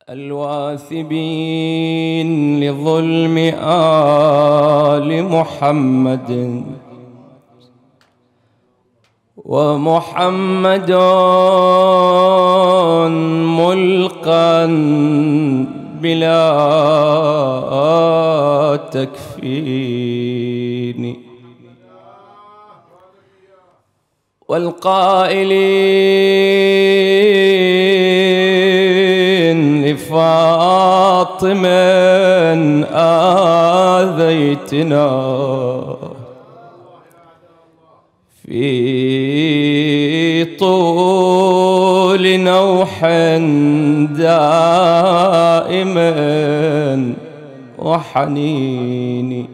الواثبين لظلم آل محمد ومحمد ملقا بلا تكفين والقائلين لفاطمة آذيتنا في طول نوح دائما وحنين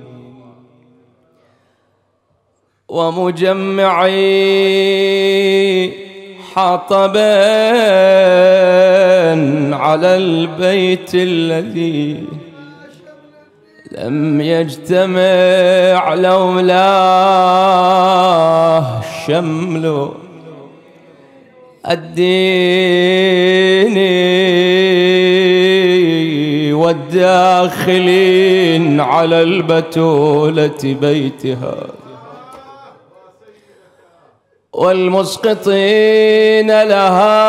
ومجمعي حطبا على البيت الذي لم يجتمع لولاه شمل الدين والداخلين على البتولة بيتها والمسقطين لها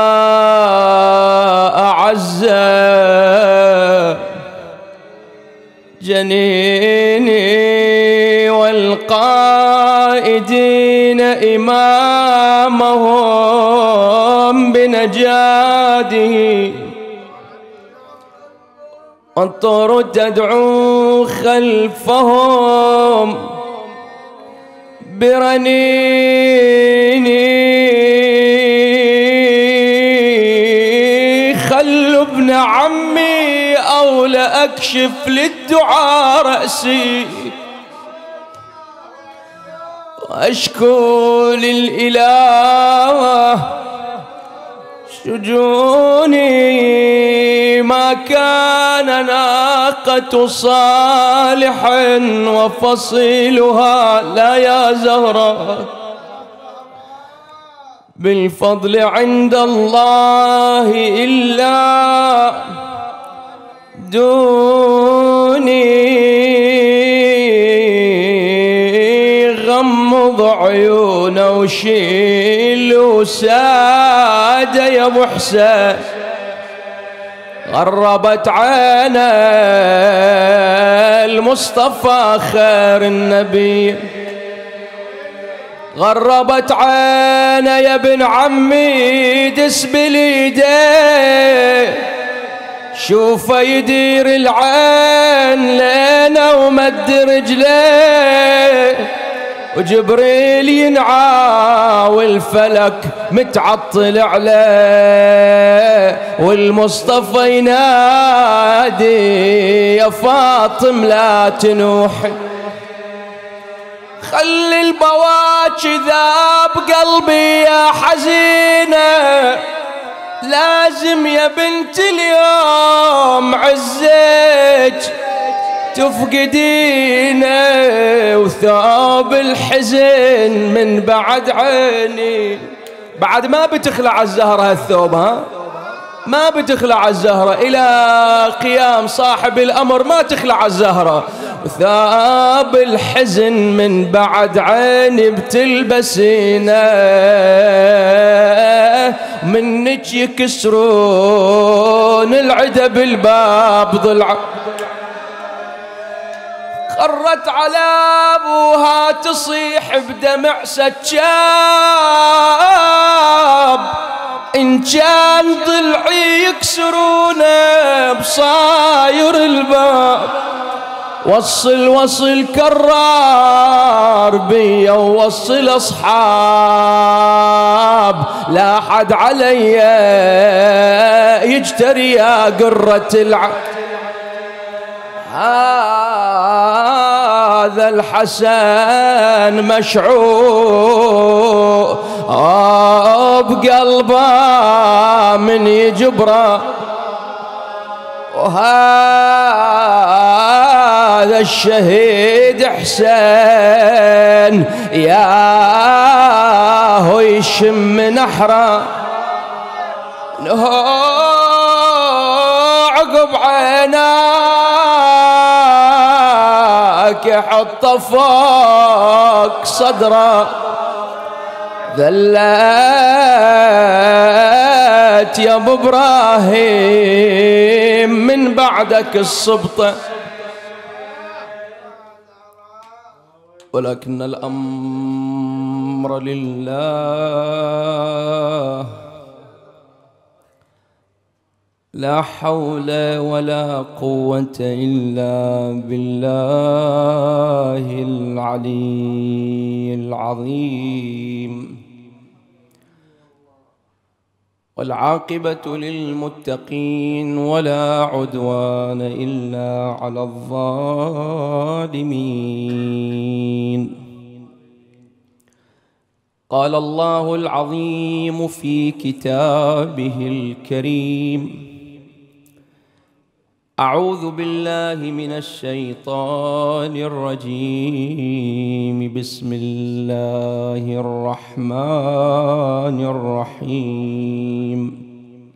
أعز جنيني والقائدين إمامهم بنجاده والطور تدعو خلفهم برنيني خلوا ابن عمي أو لأكشف للدعاء رأسي وأشكو للإله شجوني ما كان ناقة صالح وفصيلها لا يا زهرة بالفضل عند الله إلا دوني غمض عيونه وشيل وساد يا ابو حسين غربت عينه المصطفى خير النبي غربت عينه يا ابن عمي دس باليديه شوفه يدير العين لينا ومد رجليه وجبريل ينعى والفلك متعطل عليه والمصطفى ينادي يا فاطم لا تنوحي خلي البواكي ذاب قلبي يا حزينة لازم يا بنت اليوم عزك تفقدينا وثوب الحزن من بعد عيني بعد ما بتخلع الزهرة الثوب ما بتخلع الزهرة إلى قيام صاحب الأمر ما تخلع الزهرة وثوب الحزن من بعد عيني بتلبسينا منك يكسرون العدا بالباب ضلع خرت على ابوها تصيح بدمع سجاب ان كان ضلعي يكسرونه بصاير الباب وصل كرار بيا ووصل اصحاب لا حد علي يجتري يا قرة هذا الحسن مشعوب بقلبه من يجبره وهذا الشهيد حسين ياهو يشم نحره عيناك حط فوق صدره ذلت يا ابو ابراهيم من بعدك السبطة، ولكن الأمر لله لا حول ولا قوة إلا بالله العلي العظيم. والعاقبة للمتقين ولا عدوان إلا على الظالمين. قال الله العظيم في كتابه الكريم: أعوذ بالله من الشيطان الرجيم، بسم الله الرحمن الرحيم.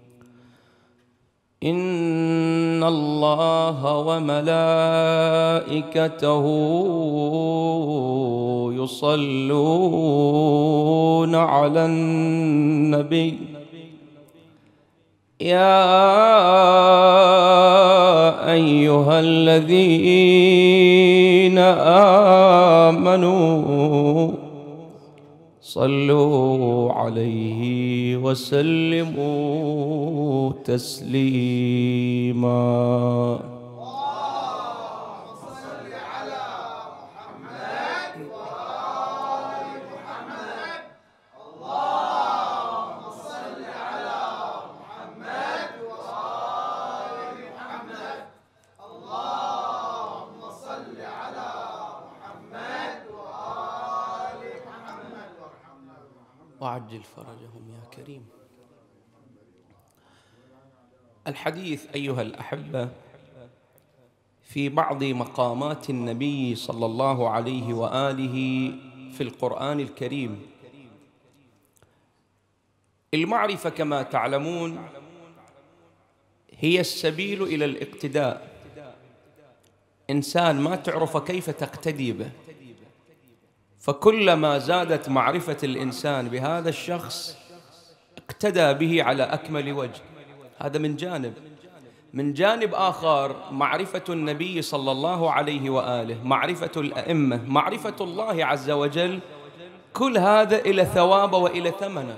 إن الله وملائكته يصلون على النبي يا أيها الذين آمنوا صلوا عليه وسلموا تسليما. وعجل فرجهم يا كريم. الحديث أيها الأحبة في بعض مقامات النبي صلى الله عليه وآله في القرآن الكريم. المعرفة كما تعلمون هي السبيل إلى الاقتداء. إنسان ما تعرف كيف تقتدي به، فكلما زادت معرفة الإنسان بهذا الشخص اقتدى به على أكمل وجه. هذا من جانب. من جانب آخر معرفة النبي صلى الله عليه وآله، معرفة الأئمة، معرفة الله عز وجل، كل هذا إلى ثواب وإلى ثمن.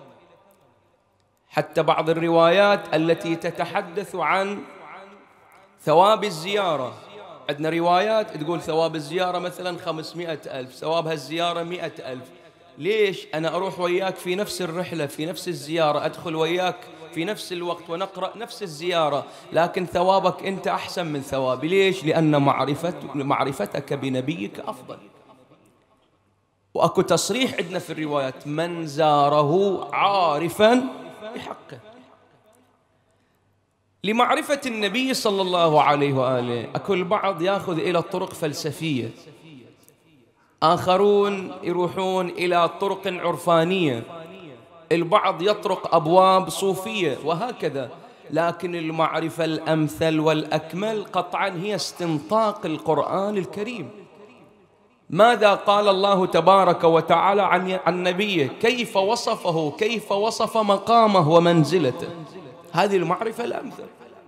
حتى بعض الروايات التي تتحدث عن ثواب الزيارة، عندنا روايات تقول ثواب الزيارة مثلا 500,000، ثوابها الزيارة 100,000. ليش؟ أنا أروح وياك في نفس الرحلة، في نفس الزيارة، أدخل وياك في نفس الوقت ونقرأ نفس الزيارة، لكن ثوابك أنت أحسن من ثوابي. ليش؟ لأن معرفتك بنبيك أفضل. وأكو تصريح عندنا في الروايات: من زاره عارفا بحقه. لمعرفة النبي صلى الله عليه وآله أكو البعض يأخذ إلى طرق فلسفية، آخرون يروحون إلى طرق عرفانية، البعض يطرق أبواب صوفية وهكذا. لكن المعرفة الأمثل والأكمل قطعا هي استنطاق القرآن الكريم. ماذا قال الله تبارك وتعالى عن نبيه؟ كيف وصفه، كيف وصف مقامه ومنزلته. هذه المعرفة الأمثل.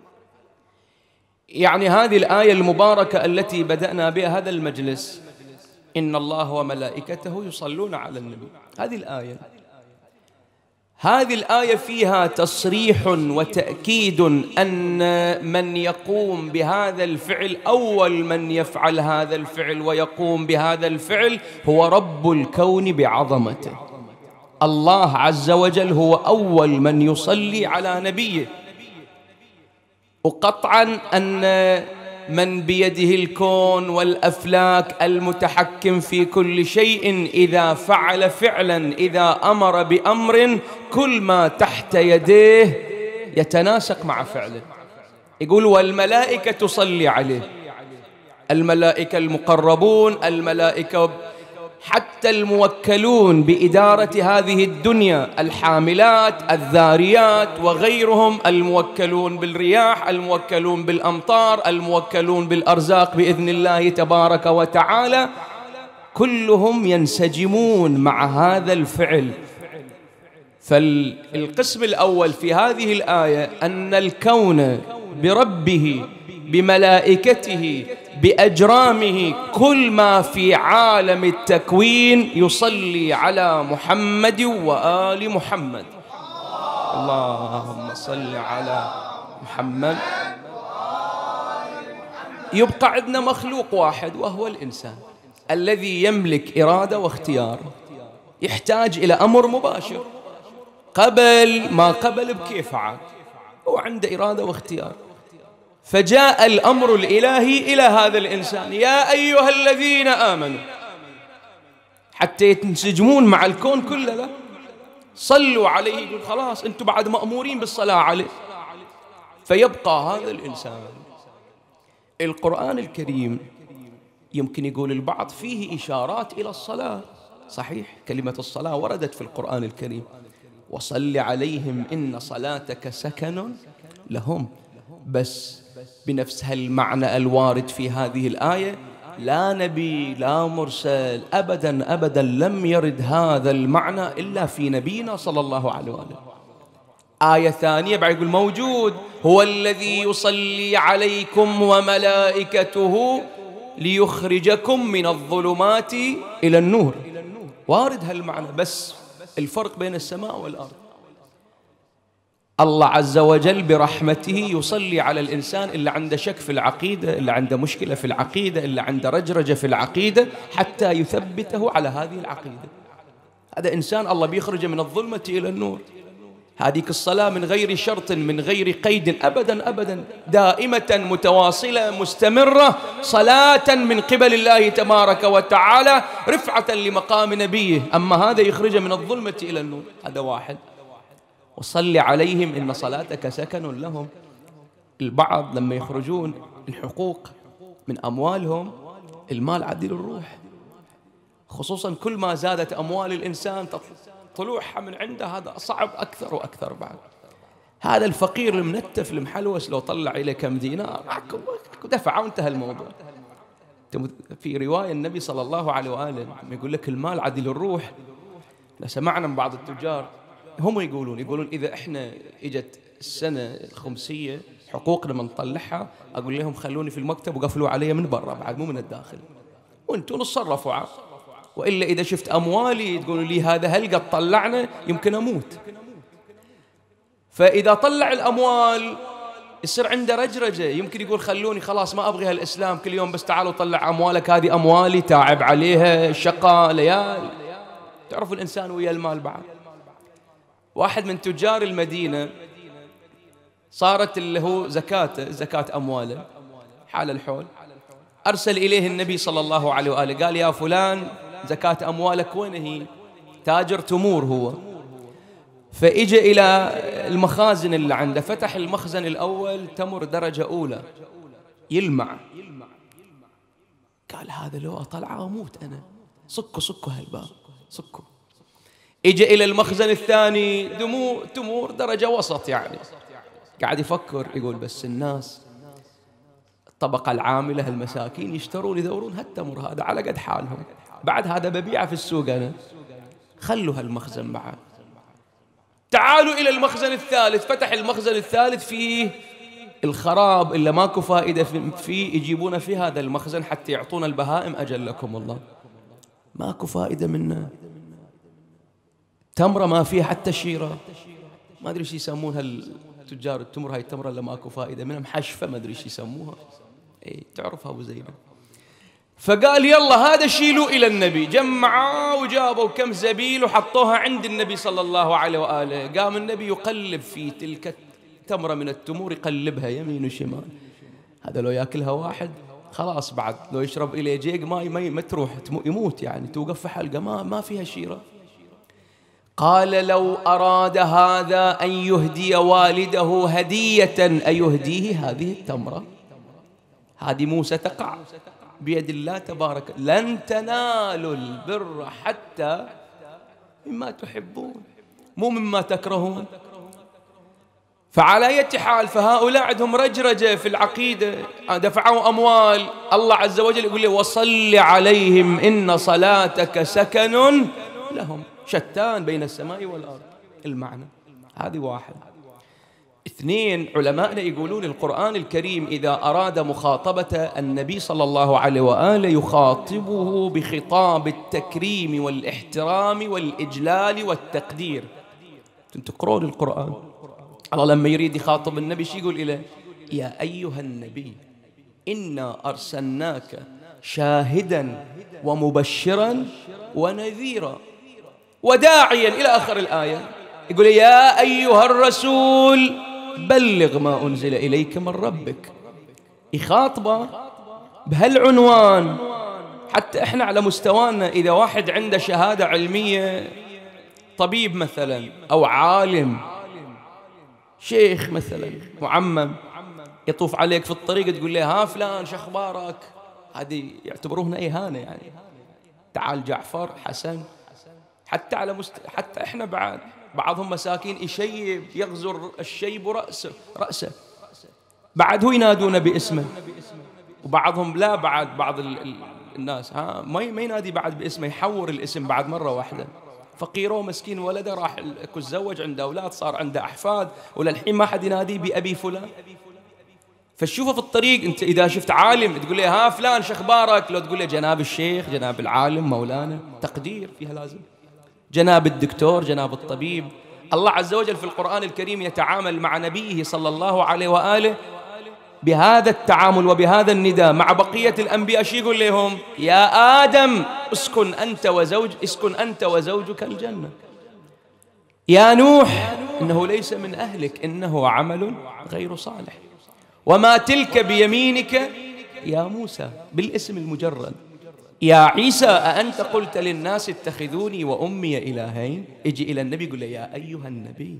يعني هذه الآية المباركة التي بدأنا بها هذا المجلس: إن الله وملائكته يصلون على النبي. هذه الآية فيها تصريح وتأكيد أن من يقوم بهذا الفعل، أول من يفعل هذا الفعل ويقوم بهذا الفعل هو رب الكون بعظمته. الله عز وجل هو أول من يصلي على نبيه. وقطعا أن من بيده الكون والأفلاك، المتحكم في كل شيء، إذا فعل فعلا، إذا أمر بأمر، كل ما تحت يديه يتناسق مع فعله. يقول: والملائكة تصلي عليه. الملائكة المقربون، الملائكة حتى الموكلون بإدارة هذه الدنيا، الحاملات، الذاريات وغيرهم، الموكلون بالرياح، الموكلون بالأمطار، الموكلون بالأرزاق بإذن الله تبارك وتعالى، كلهم ينسجمون مع هذا الفعل. فالقسم الأول في هذه الآية أن الكون بربه بملائكته بأجرامه كل ما في عالم التكوين يصلي على محمد وآل محمد. اللهم صل على محمد. يبقى عندنا مخلوق واحد وهو الإنسان الذي يملك إرادة واختيار، يحتاج إلى أمر مباشر قبل ما قبل بكيف عاد، هو عنده إرادة واختيار. فجاء الأمر الإلهي إلى هذا الإنسان: يا أيها الذين آمنوا، حتى يتنسجمون مع الكون كله، صلوا عليه. يقول خلاص أنتم بعد مأمورين بالصلاة عليه. فيبقى هذا الإنسان. القرآن الكريم يمكن يقول البعض فيه إشارات إلى الصلاة، صحيح، كلمة الصلاة وردت في القرآن الكريم: وصل عليهم إن صلاتك سكن لهم. بس بنفس هالمعنى الوارد في هذه الآية لا نبي لا مرسل أبدا أبدا لم يرد هذا المعنى إلا في نبينا صلى الله عليه وآله. آية ثانية بعد يقول موجود: هو الذي يصلي عليكم وملائكته ليخرجكم من الظلمات إلى النور. وارد هالمعنى، بس الفرق بين السماء والأرض. الله عز وجل برحمته يصلي على الإنسان اللي عنده شك في العقيدة، اللي عنده مشكلة في العقيدة، اللي عنده رجرجة في العقيدة، حتى يثبته على هذه العقيدة. هذا إنسان الله بيخرجه من الظلمة إلى النور. هذه الصلاة من غير شرط، من غير قيد، أبدا أبدا، دائمة متواصلة مستمرة، صلاة من قبل الله تبارك وتعالى، رفعة لمقام نبيه. أما هذا يخرجه من الظلمة إلى النور. هذا واحد. وصل عليهم إن صلاتك سكن لهم. البعض لما يخرجون الحقوق من أموالهم، المال عدل الروح، خصوصا كل ما زادت أموال الإنسان طلوعها من عنده، هذا صعب أكثر وأكثر. بعد هذا الفقير المنتف المحلوس لو طلع إليه كم دينار دفع وانتهى الموضوع. في رواية النبي صلى الله عليه وآله يقول لك المال عدل الروح. سمعنا من بعض التجار هم يقولون إذا إحنا إجت السنة الخمسية حقوقنا ما نطلعها، أقول لهم خلوني في المكتب وقفلوا علي من برا بعد مو من الداخل، وانتم نتصرفوا عاد. وإلا إذا شفت أموالي تقولوا لي هذا هل قد طلعنا يمكن أموت. فإذا طلع الأموال يصير عنده رجرجة، يمكن يقول خلوني خلاص ما أبغي هالإسلام، كل يوم بس تعالوا طلع أموالك، هذه أموالي تعب عليها شقة ليال. تعرف الإنسان ويا المال. بعد واحد من تجار المدينة صارت اللي هو زكاة أمواله حال الحول، أرسل إليه النبي صلى الله عليه وآله قال: يا فلان زكاة أموالك وين هي؟ تاجر تمور هو. فإجى إلى المخازن اللي عنده، فتح المخزن الأول تمر درجة أولى يلمع. قال هذا لو أطلعه أموت أنا، صكوا هالباب صكوا. إجى إلى المخزن الثاني تمور درجة وسط يعني. قاعد يفكر يقول بس الناس الطبقة العاملة المساكين يشترون يدورون هالتمر هذا على قد حالهم، بعد هذا ببيعه في السوق أنا، خلوا هالمخزن معه. تعالوا إلى المخزن الثالث، فتح المخزن الثالث فيه الخراب اللي ماكو فائدة فيه، يجيبونه في هذا المخزن حتى يعطون البهائم أجلكم الله، ماكو فائدة منه. تمرة ما فيها حتى شيرة، ما أدري شو يسمونها التجار التمر، هاي التمرة اللي ماكو فائدة منها، محشفة ما أدري شو يسموها، تعرفها أبو زينب. فقال يلا هذا شيلوا إلى النبي. جمعوا وجابوا كم زبيل وحطوها عند النبي صلى الله عليه وآله. قام النبي يقلب في تلك التمرة من التمور، يقلبها يمين وشمال. هذا لو يأكلها واحد خلاص، بعد لو يشرب إليه جيق ما تروح يموت يعني، توقف في حلقة ما فيها شيرة. قال لو أراد هذا أن يهدي والده هدية أيهديه هذه التمرة؟ هذه موسى تقع بيد الله تبارك. لن تنالوا البر حتى مما تحبون، مو مما تكرهون. فعلى أي حال فهؤلاء عندهم رجرجة في العقيدة، دفعوا أموال. الله عز وجل يقول لي وصل عليهم إن صلاتك سكن لهم. شتان بين السماء والأرض المعنى. هذه واحد. اثنين، علماءنا يقولون القرآن الكريم إذا أراد مخاطبة النبي صلى الله عليه وآله يخاطبه بخطاب التكريم والاحترام والإجلال والتقدير. تقرون القرآن، الله لما يريد يخاطب النبي شو يقول إليه؟ يا أيها النبي إنا أرسلناك شاهدا ومبشرا ونذيرا وداعيا إلى آخر الآية. يقول يا أيها الرسول بلغ ما أنزل إليك من ربك. يخاطبه بهالعنوان. حتى إحنا على مستوانا إذا واحد عنده شهادة علمية، طبيب مثلا أو عالم، شيخ مثلا معمم، يطوف عليك في الطريق تقول له ها فلان شخبارك، هذه يعتبروهنا إهانة يعني. تعال جعفر حسن. حتى حتى إحنا بعضهم مساكين يشيب، يغزر الشيب رأسه بعد هو ينادون باسمه. وبعضهم لا، بعض الناس ما ينادي بعد باسمه، يحور الاسم بعد مرة واحدة. فقيره مسكين ولده راح تزوج، عنده أولاد، صار عنده أحفاد، وللحين ما حد ينادي بأبي فلان. فتشوفه في الطريق، أنت إذا شفت عالم تقول له ها فلان شخبارك، لو تقول له جناب الشيخ، جناب العالم، مولانا، تقدير فيها لازم. جناب الدكتور، جناب الطبيب. الله عز وجل في القرآن الكريم يتعامل مع نبيه صلى الله عليه وآله بهذا التعامل وبهذا النداء مع بقية الأنبياء. شو يقول لهم؟ يا آدم اسكن أنت وزوجك الجنة. يا نوح إنه ليس من أهلك إنه عمل غير صالح. وما تلك بيمينك يا موسى، بالاسم المجرد. يا عيسى أأنت قلت للناس اتخذوني وأمي إلهين. يجي إلى النبي يقول له يا أيها النبي،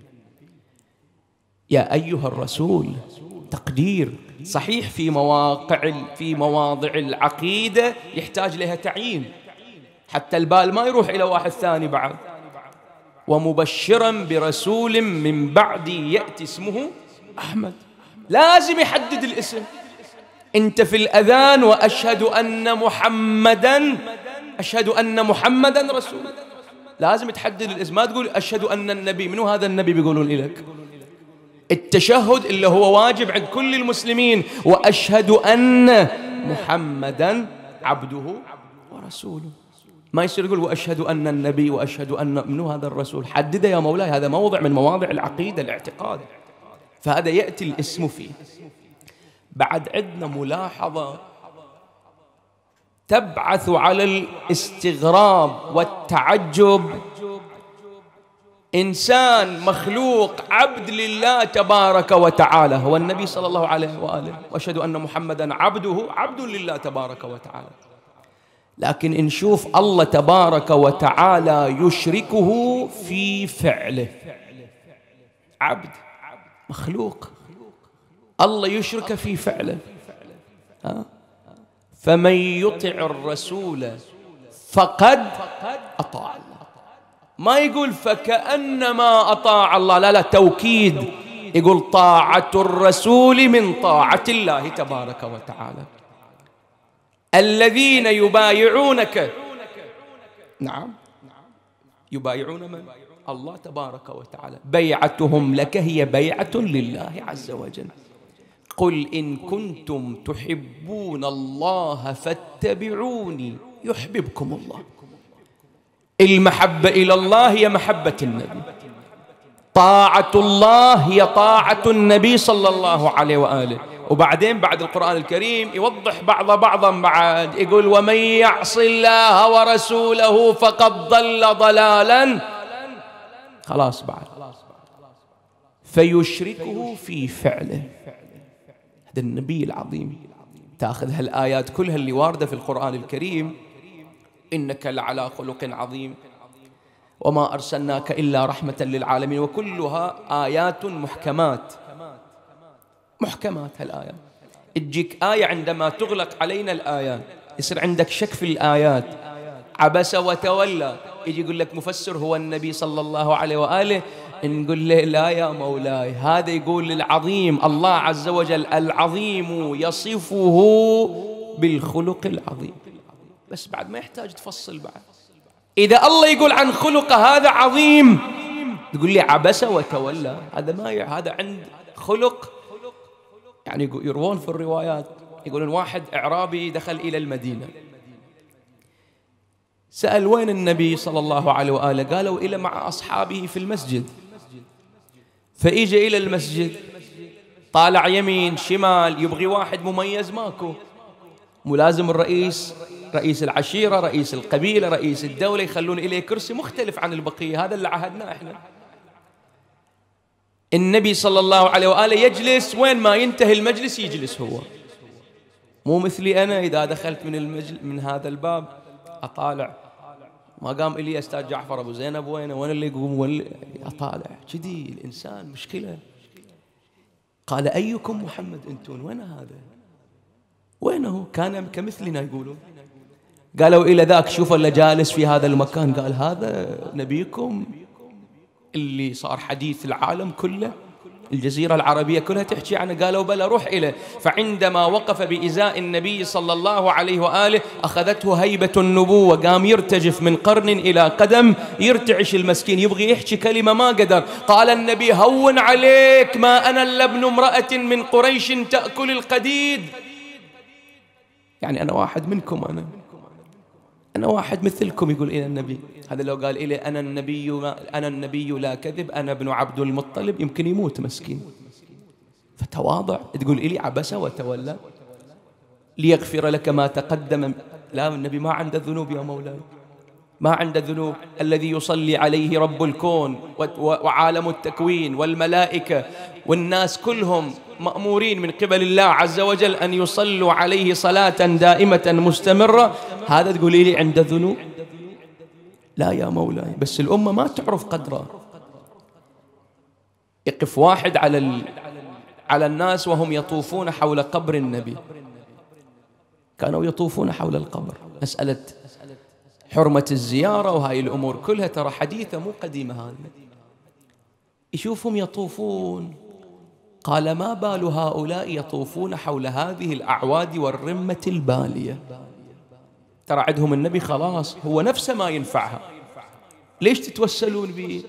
يا أيها الرسول. تقدير صحيح في مواضع العقيدة يحتاج لها تعيين، حتى البال ما يروح إلى واحد ثاني بعد. ومبشرا برسول من بعدي يأتي اسمه أحمد. لازم يحدد الاسم. أنت في الأذان وأشهد أن محمدا رسول، لازم تحدد الاسم. ما تقول أشهد أن النبي. منو هذا النبي بيقولون إليك؟ التشهد اللي هو واجب عند كل المسلمين، وأشهد أن محمدا عبده ورسوله. ما يصير يقول وأشهد أن النبي وأشهد أن منو هذا الرسول. حدده يا مولاي، هذا موضع من مواضع العقيدة الاعتقاد، فهذا يأتي الاسم فيه. بعد عندنا ملاحظة تبعث على الاستغراب والتعجب. إنسان مخلوق عبد لله تبارك وتعالى، هو النبي صلى الله عليه وآله، وأشهد أن محمدا عبد لله تبارك وتعالى. لكن نشوف الله تبارك وتعالى يشركه في فعله. عبد مخلوق، الله يشرك في فعله. فمن يطع الرسول فقد أطاع الله. ما يقول فكأنما أطاع الله، لا توكيد. يقول طاعة الرسول من طاعة الله تبارك وتعالى. الذين يبايعونك، نعم، يبايعون من؟ الله تبارك وتعالى. بيعتهم لك هي بيعة لله عز وجل. قل إن كنتم تحبون الله فاتبعوني يحببكم الله. المحبة إلى الله هي محبة النبي، طاعة الله هي طاعة النبي صلى الله عليه وآله. وبعدين بعد القرآن الكريم يوضح بعضا بعد، يقول ومن يعص الله ورسوله فقد ضل ضلالا، خلاص بعد، فيشركه في فعله. هذا النبي العظيم تأخذ هالآيات كلها اللي واردة في القرآن الكريم، إنك لعلى خلق عظيم وما أرسلناك إلا رحمة للعالمين، وكلها آيات محكمات. هالآية تجيك آية عندما تغلق علينا الآيات يصير عندك شك في الآيات، عبس وتولى، يجي يقول لك مفسر هو النبي صلى الله عليه وآله، نقول له لا يا مولاي، هذا يقول العظيم، الله عز وجل العظيم يصفه بالخلق العظيم، بس بعد ما يحتاج تفصل بعد. إذا الله يقول عن خلق هذا عظيم، تقول لي عبس وتولى، هذا ما هذا عند خلق. يعني يروون في الروايات يقولون واحد إعرابي دخل إلى المدينة، سأل وين النبي صلى الله عليه وآله، قالوا إلى مع أصحابه في المسجد. فإجى إلى المسجد، طالع يمين شمال، يبغي واحد مميز ماكو، ملازم الرئيس، رئيس العشيرة، رئيس القبيلة، رئيس الدولة، يخلون إليه كرسي مختلف عن البقية، هذا اللي عهدناه إحنا. النبي صلى الله عليه وآله يجلس وين ما ينتهي المجلس يجلس هو، مو مثلي أنا إذا دخلت من هذا الباب أطالع، ما قام إلي أستاذ جعفر أبو زينب وينه، وين اللي يقوم وين أطالع كذي، الإنسان مشكلة. قال أيكم محمد أنتون، وين هذا، وينه، كان كمثلنا يقولون. قالوا إلى ذاك شوف اللي جالس في هذا المكان، قال هذا نبيكم اللي صار حديث العالم كله، الجزيرة العربية كلها تحكي عنه. قالوا بلى روح إليه. فعندما وقف بإزاء النبي صلى الله عليه وآله أخذته هيبة النبوة، قام يرتجف من قرن إلى قدم، يرتعش المسكين، يبغي يحكي كلمة ما قدر. قال النبي هون عليك، ما أنا إلا ابن امرأة من قريش تأكل القديد، يعني أنا واحد منكم، أنا واحد مثلكم. يقول إلى النبي هذا لو قال إلي أنا النبي لا كذب، أنا ابن عبد المطلب، يمكن يموت مسكين. فتواضع، تقول إلي عبس وتولى ليغفر لك ما تقدم. لا، النبي ما عنده ذنوب يا مولاي، ما عنده ذنوب. الذي يصلي عليه رب الكون وعالم التكوين والملائكة والناس كلهم مأمورين من قبل الله عز وجل أن يصلوا عليه صلاة دائمة مستمرة، هذا تقولي لي عنده ذنوب؟ لا يا مولاي. بس الأمة ما تعرف قدره. يقف واحد على الناس وهم يطوفون حول قبر النبي، كانوا يطوفون حول القبر، مسألة حرمة الزيارة وهاي الأمور كلها ترى حديثة مو قديمة. هذا يشوفهم يطوفون، قال ما بال هؤلاء يطوفون حول هذه الأعواد والرمة البالية، ترى عندهم النبي خلاص هو نفسه ما ينفعها، ليش تتوسلون به؟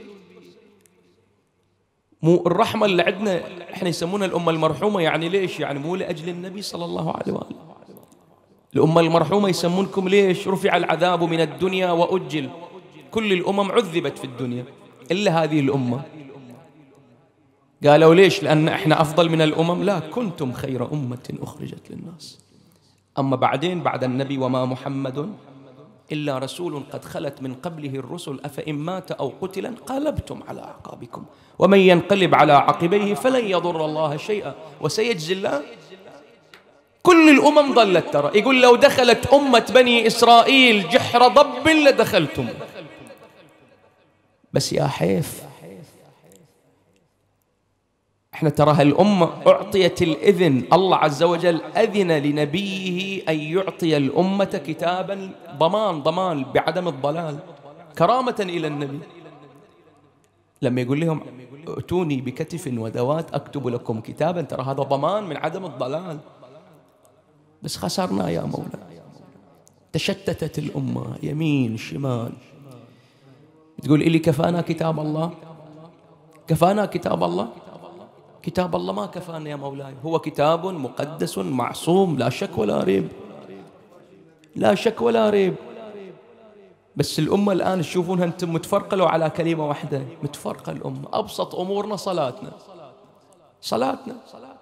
مو الرحمة اللي عندنا احنا يسمونها الأمة المرحومة، يعني ليش؟ يعني مو لأجل النبي صلى الله عليه وآله. الأمة المرحومة يسمونكم ليش؟ رفع العذاب من الدنيا وأجل، كل الأمم عذبت في الدنيا إلا هذه الأمة. قالوا ليش؟ لأن احنا أفضل من الأمم؟ لا، كنتم خير أمة أخرجت للناس. أما بعدين بعد النبي وما محمد إلا رسول قد خلت من قبله الرسل أفإن مات أو قتل انقلبتم على أعقابكم ومن ينقلب على عقبيه فلن يضر الله شيئا وسيجزي الله. كل الأمم ضلت ترى، يقول لو دخلت أمة بني إسرائيل جحر ضب لدخلتم، بس يا حيف احنا ترى هالأمة أعطيت الإذن، الله عز وجل أذن لنبيه أن يعطي الأمة كتابا ضمان بعدم الضلال، كرامة إلى النبي. لما يقول لهم ائتوني بكتف ودوات أكتب لكم كتابا، ترى هذا ضمان من عدم الضلال. بس خسرنا يا مولانا، تشتتت الأمة يمين شمال. تقول إلي كفانا كتاب الله، كفانا كتاب الله؟ كتاب الله ما كفانا يا مولاي، هو كتاب مقدس معصوم لا شك ولا ريب، لا شك ولا ريب. بس الأمة الآن تشوفونها أنتم متفرقة لو على كلمة واحدة، متفرقة الأمة. أبسط أمورنا صلاتنا،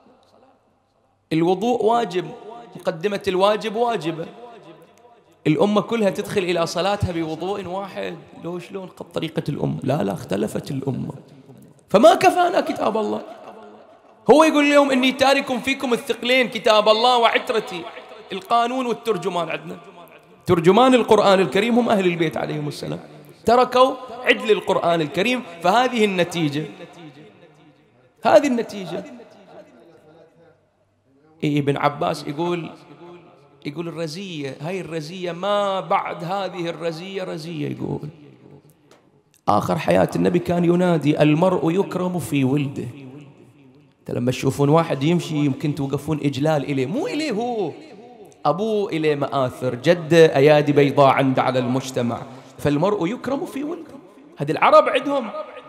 الوضوء واجب، مقدمة الواجب واجبة، الأمة كلها تدخل إلى صلاتها بوضوء واحد. لو شلون قد طريقة الأمة؟ لا اختلفت الأمة، فما كفانا كتاب الله. هو يقول لهم إني تارك فيكم الثقلين، كتاب الله وعترتي، القانون والترجمان. عندنا ترجمان القرآن الكريم هم أهل البيت عليهم السلام، تركوا عدل القرآن الكريم، فهذه النتيجة، هذه النتيجة. ابن عباس يقول يقول الرزية، هاي الرزية ما بعد هذه الرزية رزية. يقول آخر حياة النبي كان ينادي المرء يكرم في ولده. لما تشوفون واحد يمشي يمكن توقفون إجلال إليه، مو إليه هو، أبوه إليه مآثر، جده أيادي بيضاء عنده على المجتمع. فالمرء يكرم في ولده. هذه العرب عندهم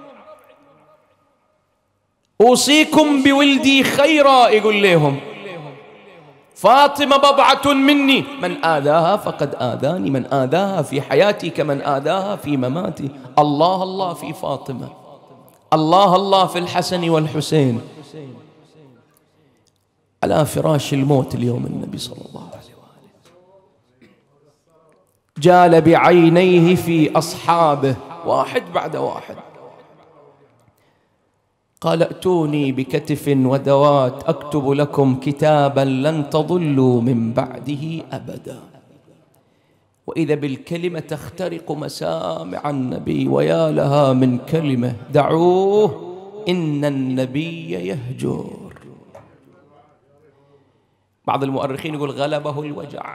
أوصيكم بولدي خيرا، يقول لهم فاطمة بضعة مني، من آذاها فقد آذاني، من آذاها في حياتي كمن آذاها في مماتي. الله الله في فاطمة، الله الله في الحسن والحسين. على فراش الموت اليوم النبي صلى الله عليه وآله جال بعينيه في أصحابه واحد بعد واحد، قال ائتوني بكتف ودوات أكتب لكم كتابا لن تضلوا من بعده أبدا. وإذا بالكلمة تخترق مسامع النبي، ويا لها من كلمة دعوه إن النبي يهجر. بعض المؤرخين يقول غلبه الوجع،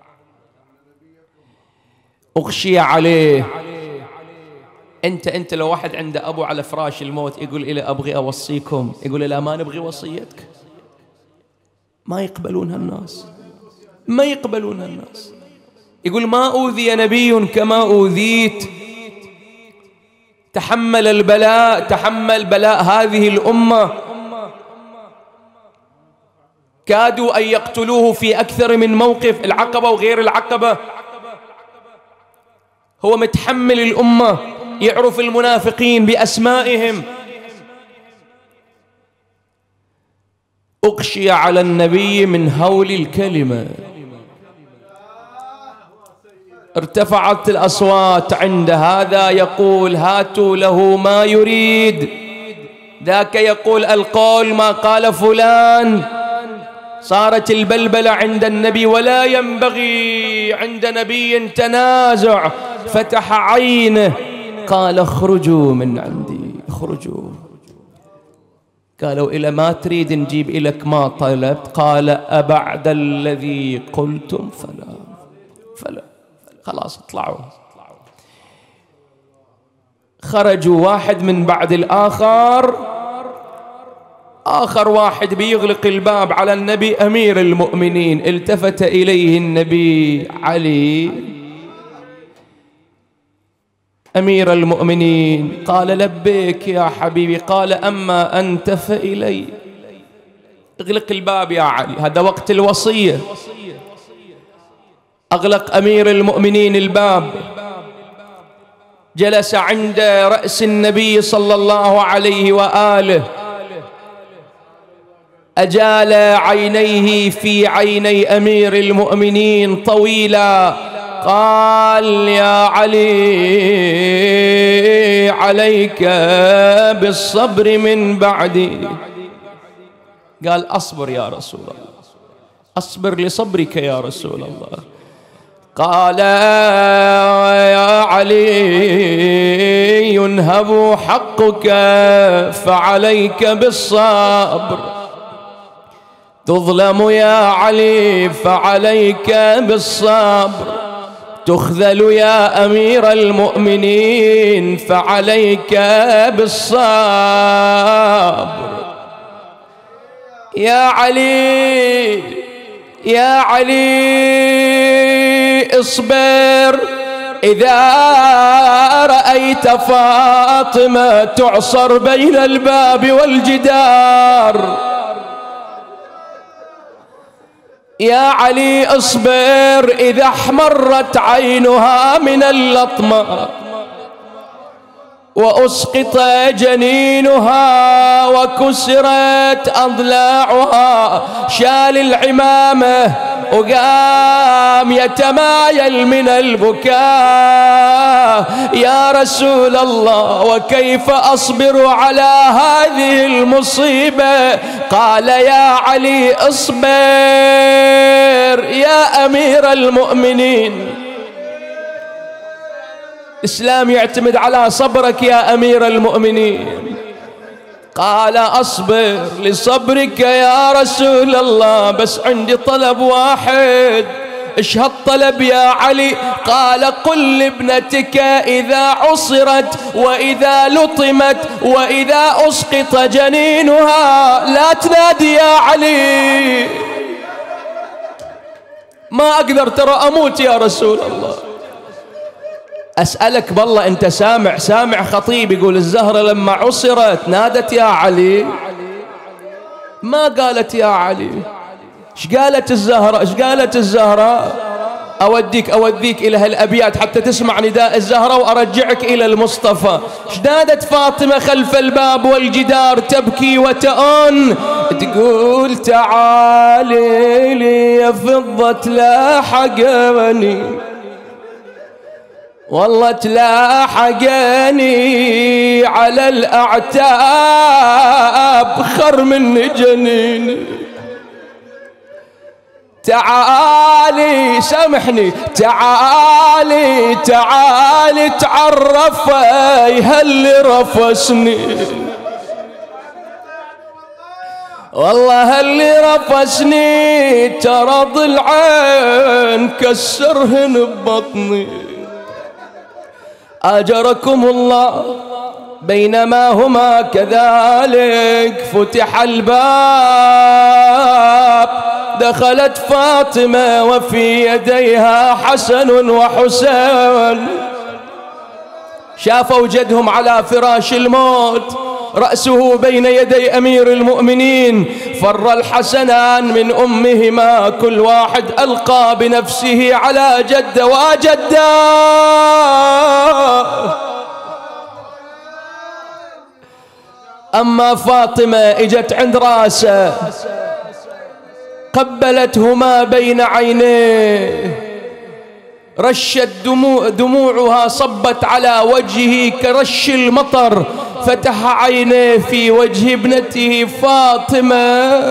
أغشي عليه. أنت لو واحد عنده أبو على فراش الموت يقول إلي أبغي أوصيكم، يقول لا ما نبغي وصيتك. ما يقبلونها الناس، ما يقبلونها الناس. يقول ما أوذي نبي كما أوذيت، تحمل البلاء، تحمل بلاء هذه الأمة، كادوا أن يقتلوه في أكثر من موقف، العقبة وغير العقبة. هو متحمل الأمة، يعرف المنافقين بأسمائهم. أغشي على النبي من هول الكلمة، ارتفعت الأصوات عند هذا يقول هاتوا له ما يريد، ذاك يقول القول ما قال فلان. صارت البلبلة عند النبي، ولا ينبغي عند نبي تنازع. فتح عينه قال اخرجوا من عندي، اخرجوا. قالوا إلى ما تريد نجيب إليك ما طلبت؟ قال أبعد الذي قلتم فلا خلاص اطلعوا. خرجوا واحد من بعد الآخر، آخر واحد بيغلق الباب على النبي أمير المؤمنين. التفت إليه النبي علي أمير المؤمنين، قال لبيك يا حبيبي. قال أما أنت فإلي. اغلق الباب يا علي، هذا وقت الوصية. أغلق أمير المؤمنين الباب، جلس عند رأس النبي صلى الله عليه وآله، أجال عينيه في عيني أمير المؤمنين طويلا. قال يا علي عليك بالصبر من بعدي. قال أصبر يا رسول الله، أصبر لصبرك يا رسول الله. قال يا علي ينهب حقك فعليك بالصبر، تظلم يا علي فعليك بالصبر، تخذل يا أمير المؤمنين فعليك بالصبر. يا علي يا علي اصبر، إذا رأيت فاطمة تعصر بين الباب والجدار. يا علي اصبر، إذا احمرت عينها من اللطمة وأسقط جنينها وكسرت أضلاعها، شال العمامة وقام يتمايل من البكاء. يا رسول الله وكيف أصبر على هذه المصيبة؟ قال يا علي اصبر يا أمير المؤمنين، الإسلام يعتمد على صبرك يا أمير المؤمنين. قال أصبر لصبرك يا رسول الله، بس عندي طلب واحد. إيش هالطلب يا علي؟ قال قل لابنتك إذا عصرت وإذا لطمت وإذا أسقط جنينها لا تنادي يا علي. ما أقدر ترى أموت يا رسول الله. أسألك بالله أنت سامع خطيب يقول الزهرة لما عصرت نادت يا علي؟ ما قالت يا علي. ايش قالت الزهرة؟ ايش قالت الزهرة؟ أوديك إلى هالأبيات حتى تسمع نداء الزهرة وأرجعك إلى المصطفى. ايش نادت فاطمة خلف الباب والجدار تبكي وتأن تقول تعالي لي يا فضة تلاحقني، والله تلاحقني على الأعتاب خر من جنيني. تعالي سامحني، تعالي تعرفي هاللي رفسني، والله هاللي رفسني ترى ضلعين كسرهن ببطني. أجركم الله. بينما هما كذلك فتح الباب، دخلت فاطمة وفي يديها حسن وحسين. شافوا جدهم على فراش الموت، رأسه بين يدي أمير المؤمنين. فر الحسنان من أمهما، كل واحد ألقى بنفسه على جده وجده. أما فاطمة إجت عند راسه قبلتهما بين عينيه، رشت دموعها صبت على وجهه كرش المطر، فتح عينيه في وجه ابنته فاطمة.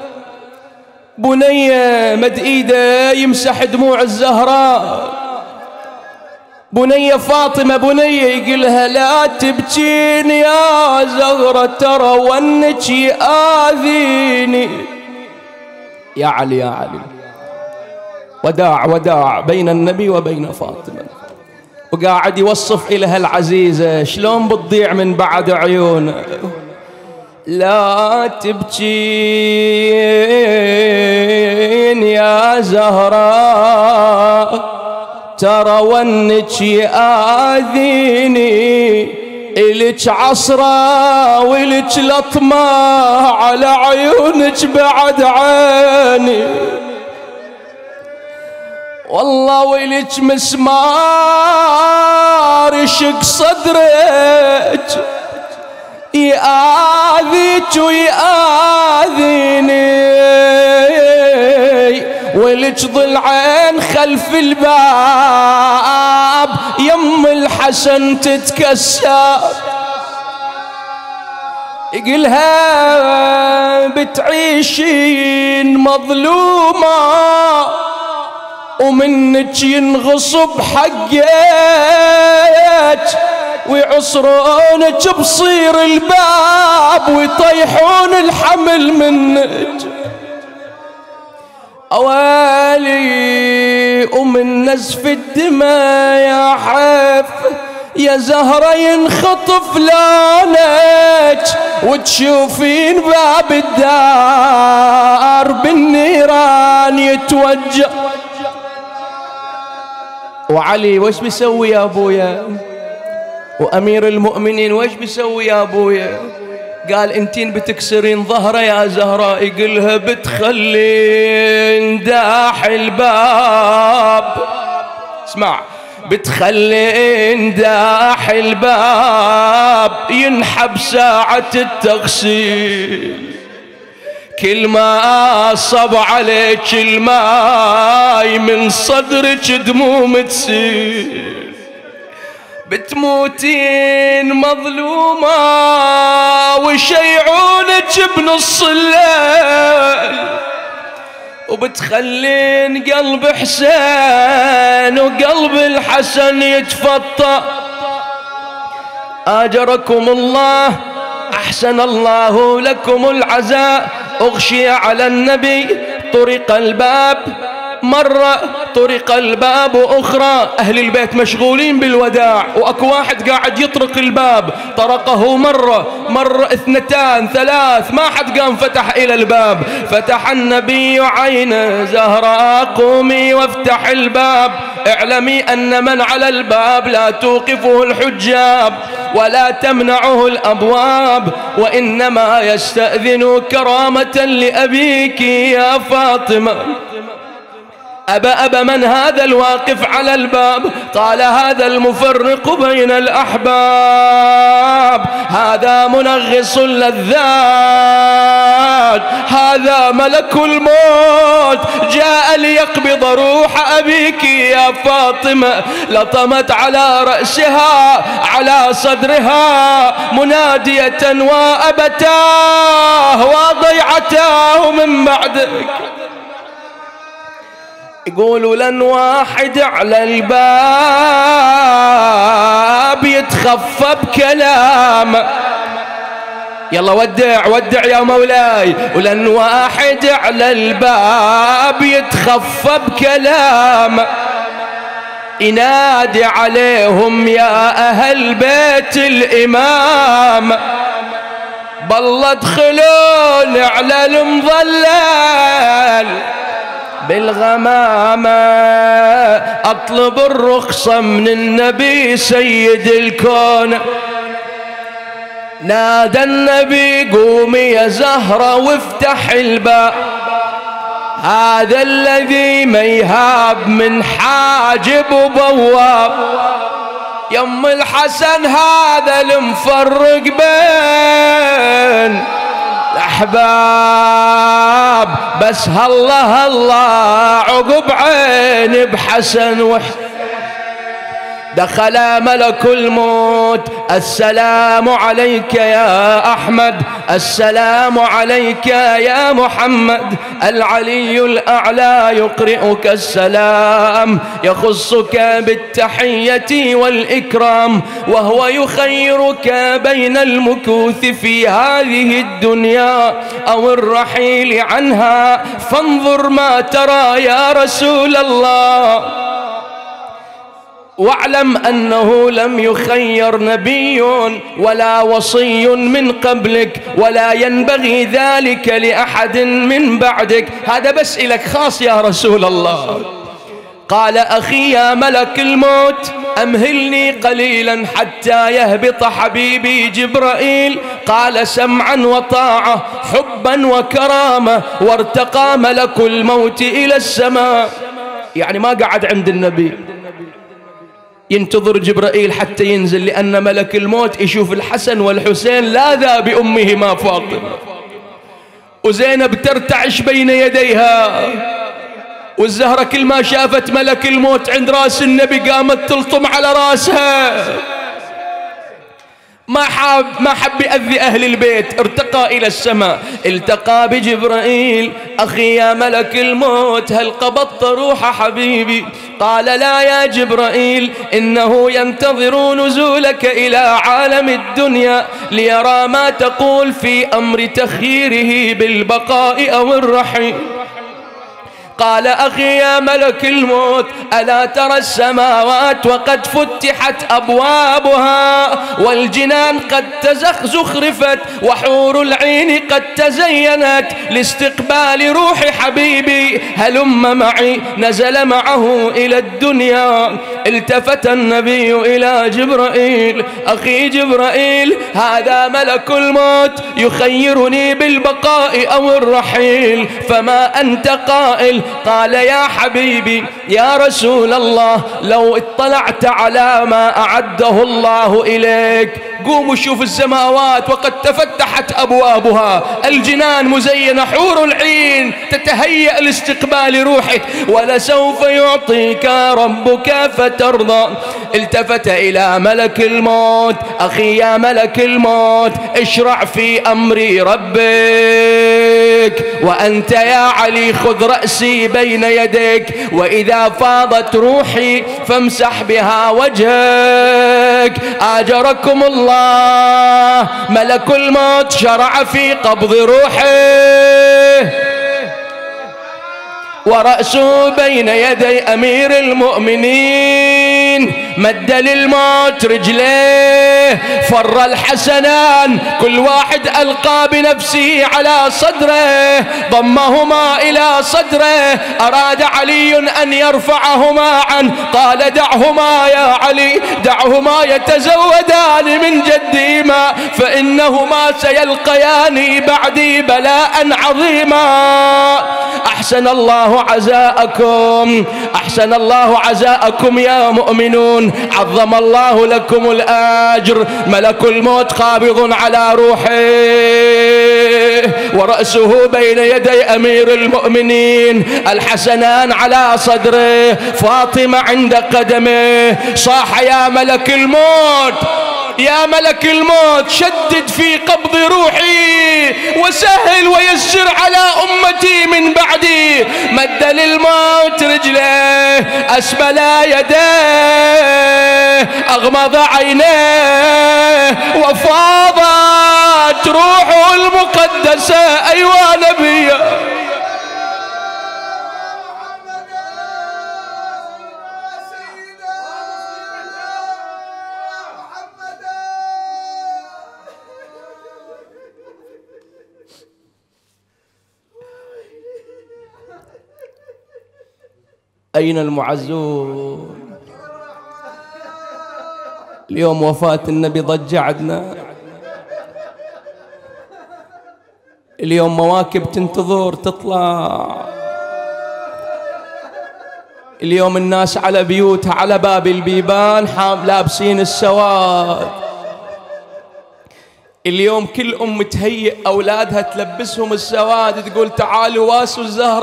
بنية مد ايده يمسح دموع الزهراء. بنية فاطمة بنية يقولها لا تبكين يا زهرة ترى ونك يآذيني. يا علي يا علي، وداع بين النبي وبين فاطمة. وقاعد يوصف إلها العزيزة شلون بتضيع من بعد عيونه. لا تبكين يا زهراء ترى ونك يآذيني، إلك عصرة وإلك لطمة على عيونك بعد عيني، والله وإلك مسمار يشق صدرك يآذيك ويآذيني، ولك ضلعين خلف الباب يم الحسن تتكسر. يقلها بتعيشين مظلومة ومنك ينغصب حقك، ويعصرونك بصير الباب ويطيحون الحمل منك. أوالي ومن نزف الدماء يا حف يا زهرة ينخطف لونك، وتشوفين باب الدار بالنيران يتوجه. وعلي وش بيسوي يا ابويا؟ وامير المؤمنين وش بيسوي يا ابويا؟ قال انتين بتكسرين ظهره يا زهراء. يقولها بتخلين داح الباب، اسمع، بتخلين داح الباب ينحب ساعة التغسيل، كل ما صب عليك الماي من صدرك دموم تسيل. بتموتين مظلومة ويشيعونك بنص الليل، وبتخلين قلب حسين وقلب الحسن يتفطر. آجركم الله. أحسن الله لكم العزاء. أغشي على النبي، طرق الباب مرة، طرق الباب أخرى. أهل البيت مشغولين بالوداع، وأكو واحد قاعد يطرق الباب. طرقه مرة، اثنتان، ثلاث، ما حد قام فتح إلى الباب. فتح النبي عينه، زهراء قومي وافتح الباب. اعلمي أن من على الباب لا توقفه الحجاب ولا تمنعه الأبواب، وإنما يستأذن كرامة لأبيك يا فاطمة. أبا من هذا الواقف على الباب؟ قال هذا المفرق بين الأحباب، هذا منغص اللذات، هذا ملك الموت جاء ليقبض روح أبيك يا فاطمة. لطمت على رأسها على صدرها منادية وأبتاه وضيعتاه من بعدك. يقولوا لن واحد على الباب يتخفى بكلام. يلا ودع يا مولاي. ولن واحد على الباب يتخفى بكلام، ينادي عليهم يا أهل بيت الإمام. بالله ادخلون على المظلل بالغمامة، أطلب الرخصة من النبي سيد الكون. نادى النبي قومي يا زهرة وافتح الباب، هذا الذي ما يهاب من حاجب وبواب. يم الحسن هذا المفرق بين الأحباب، بس هالله عقب عين بحسن دخل ملك الموت. السلام عليك يا أحمد، السلام عليك يا محمد. العلي الأعلى يقرئك السلام، يخصك بالتحية والإكرام، وهو يخيرك بين المكوث في هذه الدنيا أو الرحيل عنها، فانظر ما ترى يا رسول الله. واعلم أنه لم يخير نبي ولا وصي من قبلك، ولا ينبغي ذلك لأحد من بعدك. هذا بس إلك خاص يا رسول الله. قال أخي يا ملك الموت أمهلني قليلا حتى يهبط حبيبي جبرائيل. قال سمعا وطاعة، حبا وكرامة. وارتقى ملك الموت إلى السماء. يعني ما قعد عند النبي ينتظر جبرائيل حتى ينزل، لأن ملك الموت يشوف الحسن والحسين لاذا بأمهما فاطمة، وزينب ترتعش بين يديها، والزهرة كل ما شافت ملك الموت عند راس النبي قامت تلطم على راسها. ما حب يأذي أهل البيت. ارتقى إلى السماء، التقى بجبرائيل. أخي يا ملك الموت هل قبضت روح حبيبي؟ قال لا يا جبرائيل، إنه ينتظر نزولك إلى عالم الدنيا ليرى ما تقول في أمر تخييره بالبقاء أو الرحيل. قال أخي يا ملك الموت ألا ترى السماوات وقد فتحت أبوابها، والجنان قد زخرفت، وحور العين قد تزينت لاستقبال روح حبيبي. هلم معي. نزل معه إلى الدنيا. التفت النبي إلى جبرائيل. أخي جبرائيل، هذا ملك الموت يخيرني بالبقاء أو الرحيل، فما أنت قائل؟ قال يا حبيبي يا رسول الله، لو اطلعت على ما أعده الله إليك. قوموا شوف السماوات وقد تفتحت أبوابها، الجنان مزينة، حور العين تتهيأ لاستقبال روحك، ولسوف يعطيك ربك فترضى. التفت إلى ملك الموت. أخي يا ملك الموت اشرع في أمر ربك. وأنت يا علي خذ رأسي بين يديك، وإذا فاضت روحي فامسح بها وجهك. آجركم الله، ملك الموت شرع في قبض روحه ورأسه بين يدي أمير المؤمنين، مد للموت رجليه، فر الحسنان كل واحد ألقى بنفسه على صدره، ضمهما إلى صدره، أراد علي أن يرفعهما عنه، قال دعهما يا علي، دعهما يتزودان من جدهما، فإنهما سيلقيان بعدي بلاء عظيما. أحسن الله عزاءكم، أحسن الله عزاءكم يا مؤمنون، عظم الله لكم الأجر. ملك الموت قابض على روحه ورأسه بين يدي أمير المؤمنين، الحسنان على صدره، فاطمة عند قدمه. صاح يا ملك الموت، يا ملك الموت شدد في قبض روحي وسهل ويسر على أمتي من بعدي. مد للموت رجله، أسبل يديه، أغمض عينيه، وفاضت روحه المقدسة. أيوا نبي أين المعزون؟ اليوم وفاة النبي ضجة عدنا، اليوم مواكب تنتظر تطلع، اليوم الناس على بيوتها على باب البيبان لابسين السواد، اليوم كل أم تهيئ أولادها تلبسهم السواد، تقول تعالوا واسوا الزهرة.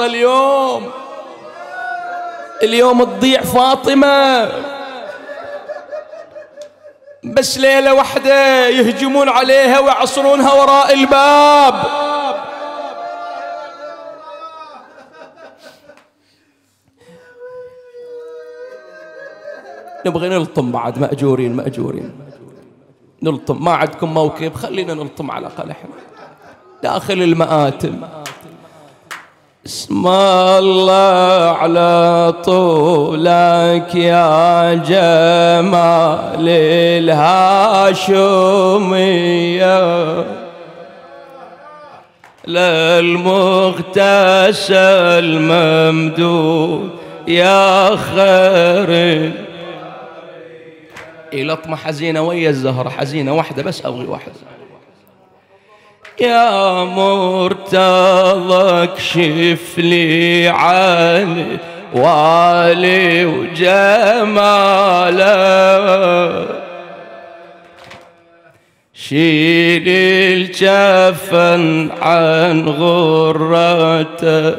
اليوم تضيع فاطمة، بس ليلة واحدة يهجمون عليها ويعصرونها وراء الباب. نبغي نلطم بعد، مأجورين نلطم، ما عندكم موكب خلينا نلطم على الأقل احنا داخل المآتم. اسم الله على طولك يا جمال الهاشمية، للمغتسل ممدود يا خير. لطمة حزينة ويا الزهرة، حزينة واحدة بس، أبغي واحدة. يا مرتضى اكشف لي عن والي وجماله، شيل الجفن عن غرته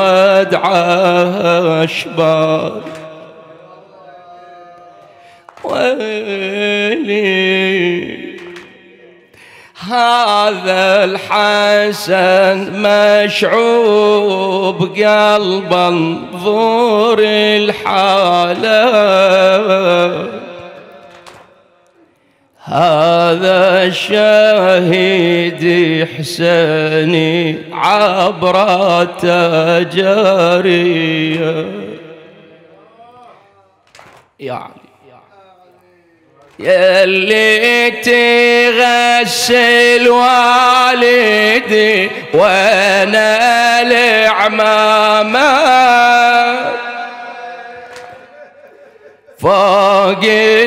تودعه اشبال. ويلي هذا الحسن مشعوب قلبا انظر الحالة، هذا الشهيد حسيني عبرته جارية. يا علي يلي تغسل والدي وانا العمامة، فوق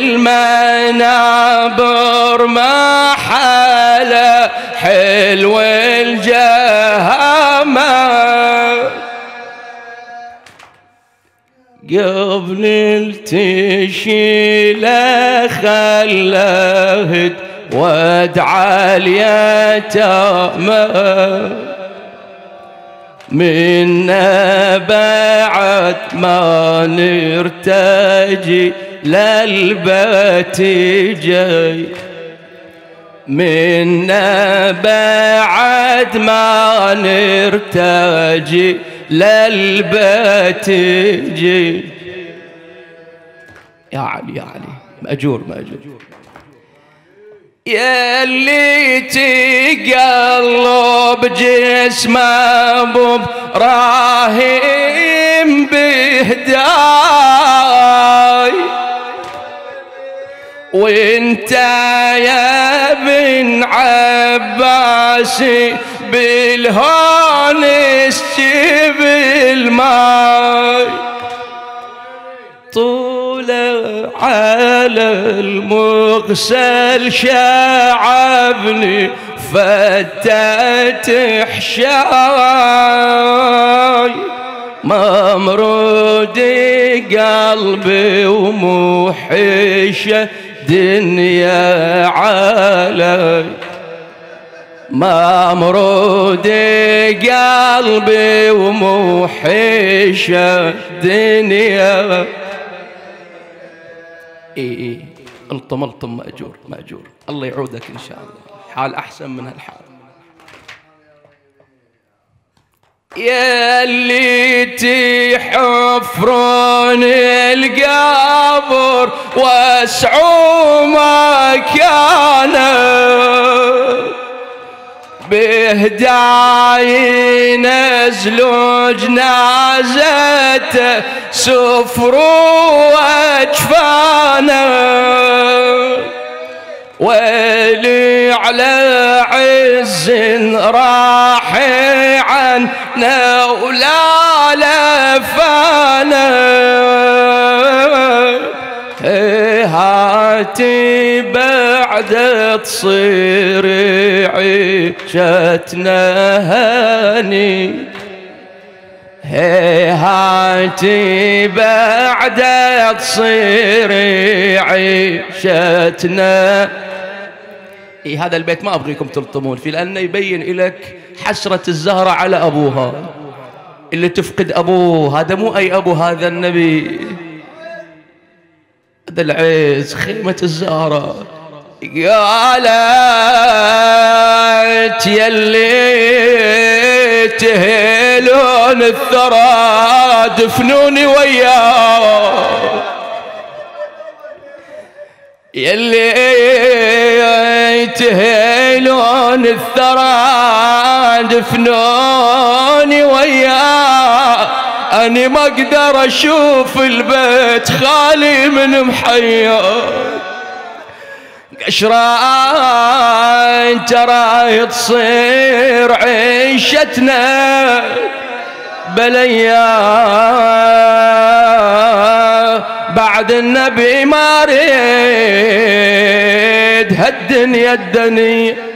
المنابر ما حلا حلو الجهامة، قبل التشيل خلهد وادعى اليتامى، منا بعد ما نرتجي للبيت جاي، منا بعد ما نرتجي للبيت جي. يا علي يا علي، مأجور مأجور. يا اللي تقلب جسمه ابو ابراهيم بهداي، وانت يا ابن عباس بالهون اسجب الماي. طولع على المغسل شعبني فتت حشاي، ممرود قلبي وموحشه دنيا علي، ممرود قلبي وموحشه دنيا. اي الطم الطم مأجور مأجور. الله يعودك ان شاء الله، حال احسن من هالحال. يا اللي تحفرون القبر واسعوا مكانه، بهداي نزلوا جنازته سفروا واجفانه، ويلي على عز راح عنا ولا لفانا، هاتي بعد تصير عيشتنا هاني، هاتي بعد تصير عيشتنا. هذا البيت ما أبغيكم تلطمون فيه، لأنه يبين لك حسرة الزهرة على أبوها اللي تفقد أبوه. هذا مو أي أبو، هذا النبي، هذا العز خيمة الزهرة. قالت يلي تهيلون الثرى دفنوني وياه، يلي تهيلون الثرى دفنوني وياه، أني ما أقدر أشوف البيت خالي من محيا. قشران ترى تصير عيشتنا بليا، بعد النبي ما ريد هالدنيا الدنيا.